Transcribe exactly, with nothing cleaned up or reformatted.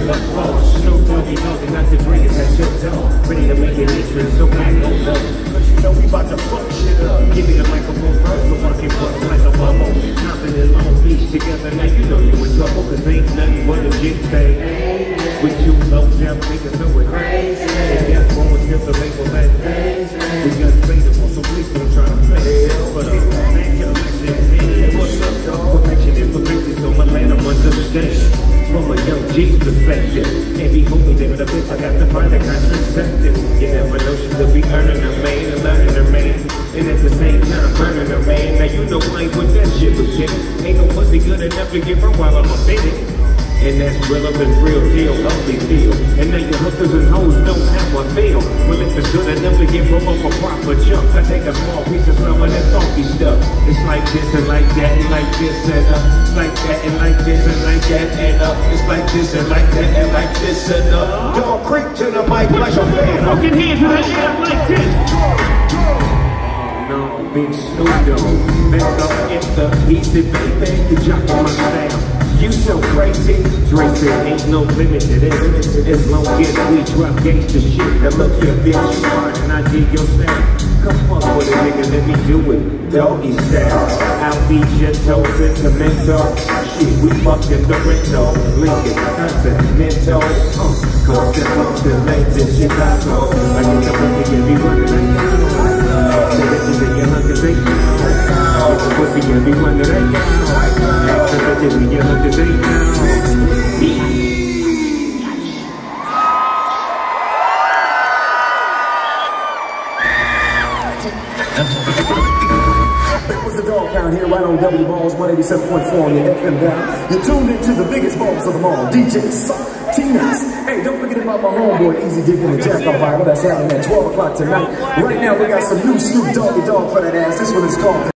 the floor. Snoop Nothing, not the drink, it's that shit dog. Ready to make it interest, so back on up. Cause you know we bout to fuck shit up. Give me the microphone first, so I can bust like a bubble. Nothing in Long Beach together, now you know you in trouble. Cause ain't nothing but a jig thing. With you low jump niggas, so we're crazy. And death row until the label that things. We got fadeable, so please don't try to fade. But uh, man, kill that shit, man. What's up, dog? Perfection is perfected, so my land I'm understand. From a young G's perspective, and behold me there with a bitch, I got to find a contraceptive. You never know she could be earning her man and learning her man, and at the same time burning her man. Now you know I ain't with that shit, Lieutenant. Ain't no pussy good enough to give her while I'm offended. And that's relevant, real deal, ugly feel. And now your hookers and hoes don't have what feel. Well, if it's good enough to give them up a proper chunk, I take a small piece of some of that funky stuff. It's like this and like that and like this and uh, it's like that and like this and like that and uh, it's like this and like that and like this and uh. Dog creep to the mic like a fan. Fucking hands in the air like this. Oh no, big Snoop Dogg. Back up in the easy baby, you jock on my style. You so crazy, Dre said ain't no limit to this. As long as we drop gangsta shit. Now look here, bitch, you hard and I dig your style. Come fuck with a nigga, let me do it, doggy style. I'll beat your toes sentimental. Shit, we fucking the rental. Lincoln, Continental. Uh, Cause the folks and legs in Chicago. I get the pussy and be running like that. So bitches in your hunger, they know. The pussy and be running like that. Bitches in your hunger, they know. That was the dog pound here right on W Balls one eighty-seven point four on your F M dial. You're tuned into the biggest balls of them all, D J T-Max. Hey, don't forget about my homeboy Easy Dick and the Jack off Bible. That's happening at twelve o'clock tonight. Right now we got some new Snoop Doggy Dogg for that ass. This one is called